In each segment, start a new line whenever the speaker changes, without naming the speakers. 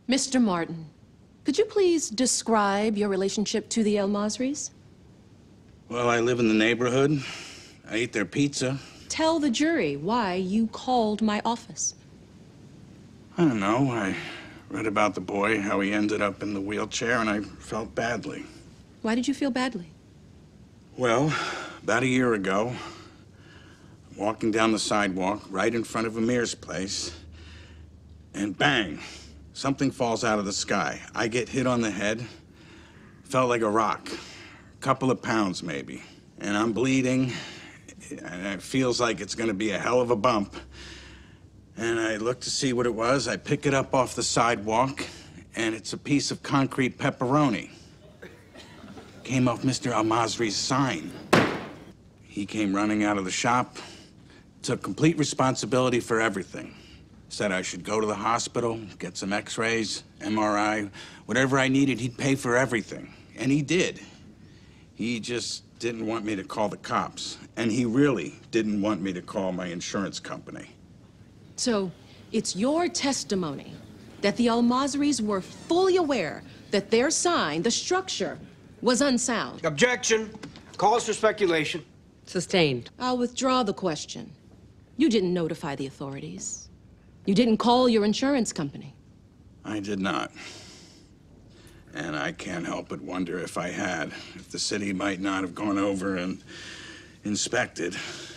Mr. Martin, could you please describe your relationship to the El Masris?
Well, I live in the neighborhood. I eat their pizza.
Tell the jury why you called my office.
I don't know. I read about the boy, how he ended up in the wheelchair, and I felt badly.
Why did you feel badly?
Well, about a year ago, I'm walking down the sidewalk right in front of Amir's place, and bang, something falls out of the sky. I get hit on the head. Felt like a rock. A couple of pounds, maybe. And I'm bleeding, and it feels like it's gonna be a hell of a bump. And I look to see what it was. I pick it up off the sidewalk, and it's a piece of concrete pepperoni. Came off Mr. El Masri's sign. He came running out of the shop, took complete responsibility for everything. Said I should go to the hospital, get some x-rays, MRI, whatever I needed, he'd pay for everything. And he did. He just didn't want me to call the cops. And he really didn't want me to call my insurance company.
So, it's your testimony that the El Masris were fully aware that their sign, the structure, was unsound.
Objection. Calls for speculation.
Sustained.
I'll withdraw the question. You didn't notify the authorities. You didn't call your insurance company.
I did not. And I can't help but wonder if I had, if the city might not have gone over and inspected,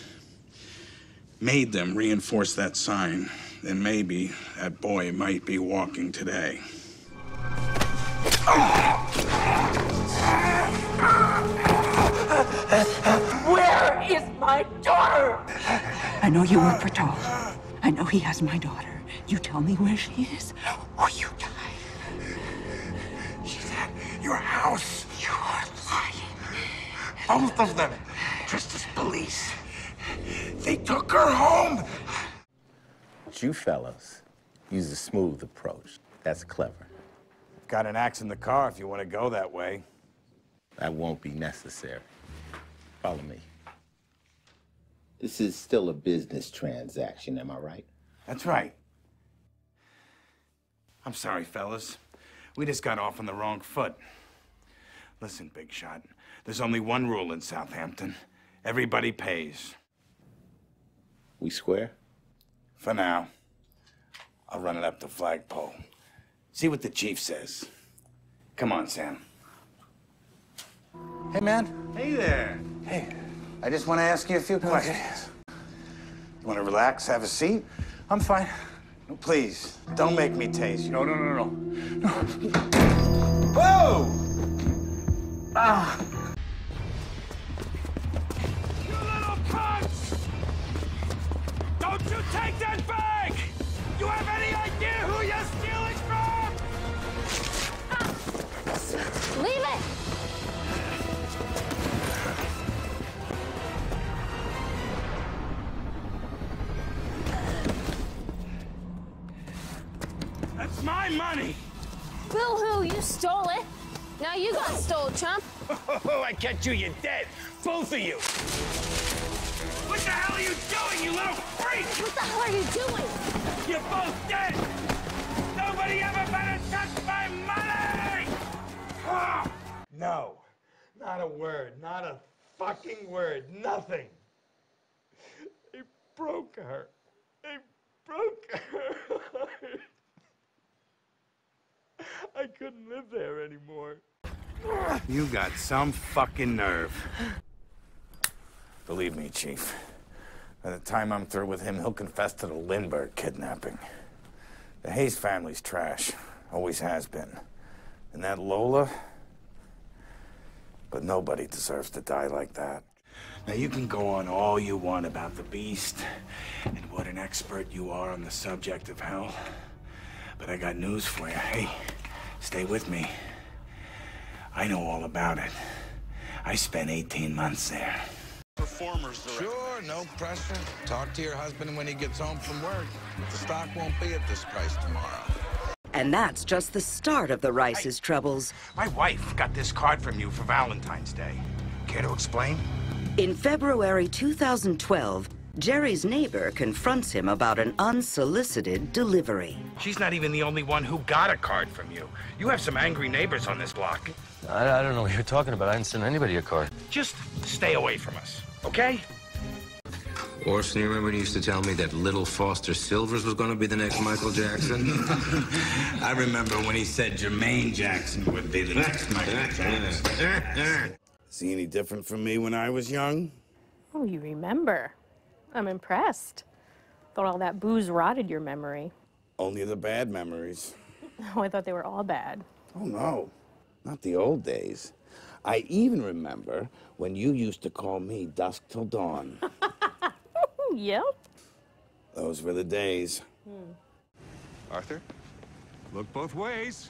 made them reinforce that sign, then maybe that boy might be walking today.
Where is my daughter?
I know you work for Toll. I know he has my daughter. You tell me where she is, or you die.
She's at your house.
You are lying.
Both of them, dressed as police. They took her home.
But you fellas use a smooth approach. That's clever.
Got an axe in the car if you want to go that way.
That won't be necessary. Follow me. This is still a business transaction, am I right?
That's right. I'm sorry, fellas. We just got off on the wrong foot. Listen, Big Shot, there's only one rule in Southampton. Everybody pays.
We square?
For now. I'll run it up the flagpole. See what the chief says. Come on, Sam.
Hey, man.
Hey there.
Hey, I just want to ask you a few questions.
You want to relax, have a seat?
I'm fine.
No, please, don't make me tase you.
No.
Whoa!
Ah!
You little cunts! Don't you take that bag! You have any idea who you're stealing from?
Leave it!
That's my money!
Boo-hoo, you stole it. Now you got stole, chump.
Oh, I catch you, you're dead. Both of you. What the hell are you doing, you little freak?
What the hell are you doing?
You're both dead! Nobody ever better touch my money! Ah!
No, not a word, not a fucking word, nothing. They broke her. They broke her. I couldn't live there anymore.
You got some fucking nerve. Believe me, Chief. By the time I'm through with him, he'll confess to the Lindbergh kidnapping. The Hayes family's trash. Always has been. And that Lola... But nobody deserves to die like that. Now, you can go on all you want about the beast and what an expert you are on the subject of hell. But I got news for you. Hey, stay with me. I know all about it. I spent 18 months there.
Performers director. Sure, no pressure. Talk to your husband when he gets home from work. The stock won't be at this price tomorrow.
And that's just the start of the Rice's troubles.
My wife got this card from you for Valentine's Day. Care to explain?
In February 2012, Jerry's neighbor confronts him about an unsolicited delivery.
She's not even the only one who got a card from you. You have some angry neighbors on this block.
I don't know what you're talking about. I didn't send anybody a card.
Just stay away from us, okay?
Orson, you remember when you used to tell me that little Foster Silvers was going to be the next Michael Jackson?
I remember when he said Jermaine Jackson would be the next Michael Jackson. See any different from me when I was young?
Oh, you remember. I'm impressed. Thought all that booze rotted your memory.
Only the bad memories.
Oh, I thought they were all bad.
Oh, no. Not the old days. I even remember when you used to call me dusk till dawn.
Yep.
Those were the days.
Arthur, look both ways.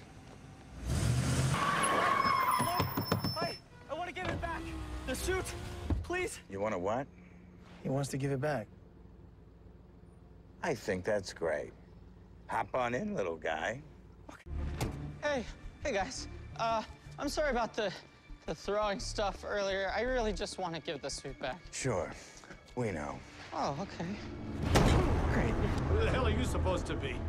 Hey, I want to give it back. The suit, please.
You want to what?
He wants to give it back.
I think that's great. Hop on in, little guy.
Hey guys. I'm sorry about the throwing stuff earlier. I really just want to give the suit back.
Sure. We know.
Oh, okay.
Great. Who the hell are you supposed to be?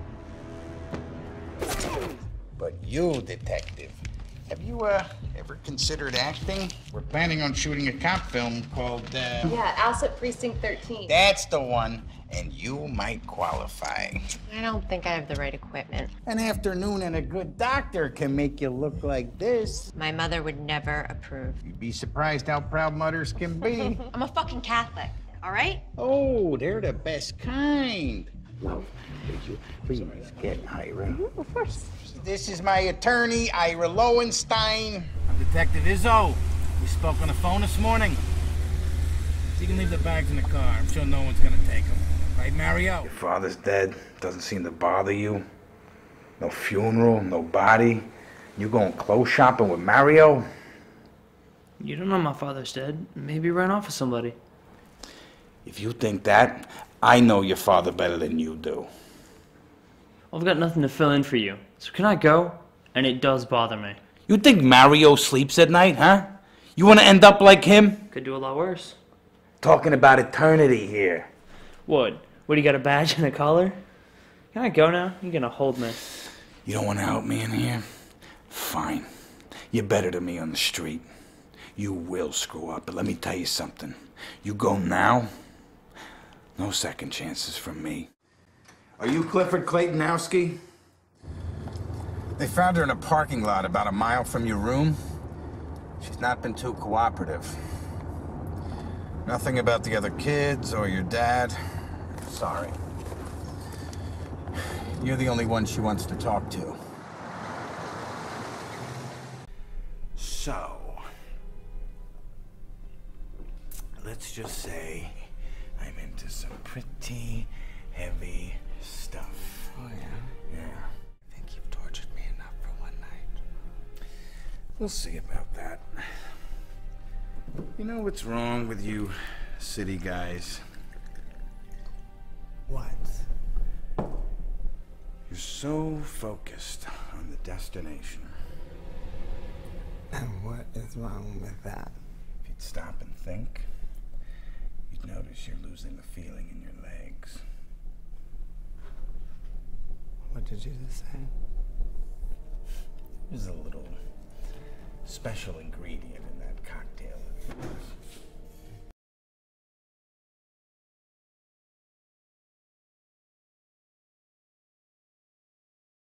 But you, detective, have you ever considered acting? We're planning on shooting a cop film called
Yeah, Alsip Precinct 13.
That's the one, and you might qualify.
I don't think I have the right equipment.
An afternoon and a good doctor can make you look like this.
My mother would never approve.
You'd be surprised how proud mothers can be.
I'm a fucking Catholic, all right?
Oh, they're the best kind. Love, could you please get Ira?
Of course.
This is my attorney, Ira Lowenstein.
I'm Detective Izzo. We spoke on the phone this morning. You can leave the bags in the car. I'm sure no one's gonna take them. Right, Mario?
Your father's dead. Doesn't seem to bother you. No funeral, no body. You going clothes shopping with Mario?
You don't know my father's dead. Maybe he ran off with somebody.
If you think that, I know your father better than you do.
I've got nothing to fill in for you. So can I go? And it does bother me.
You think Mario sleeps at night, huh? You want to end up like him?
Could do a lot worse.
Talking about eternity here.
What? What, you got a badge and a collar? Can I go now? You're gonna hold me.
You don't want to help me in here? Fine. You're better than me on the street. You will screw up, but let me tell you something. You go now, no second chances from me. Are you Clifford Claytonowski? They found her in a parking lot about a mile from your room. She's not been too cooperative. Nothing about the other kids or your dad. Sorry. You're the only one she wants to talk to. So, let's just say I'm into some pretty heavy stuff.
Oh, yeah?
Yeah. I think you've tortured me enough for one night. We'll see about that. You know what's wrong with you city guys?
What?
You're so focused on the destination.
And what is wrong with that?
If you'd stop and think, you'd notice you're losing the feeling in your legs.
What did you just say?
There's a little special ingredient in that cocktail of yours.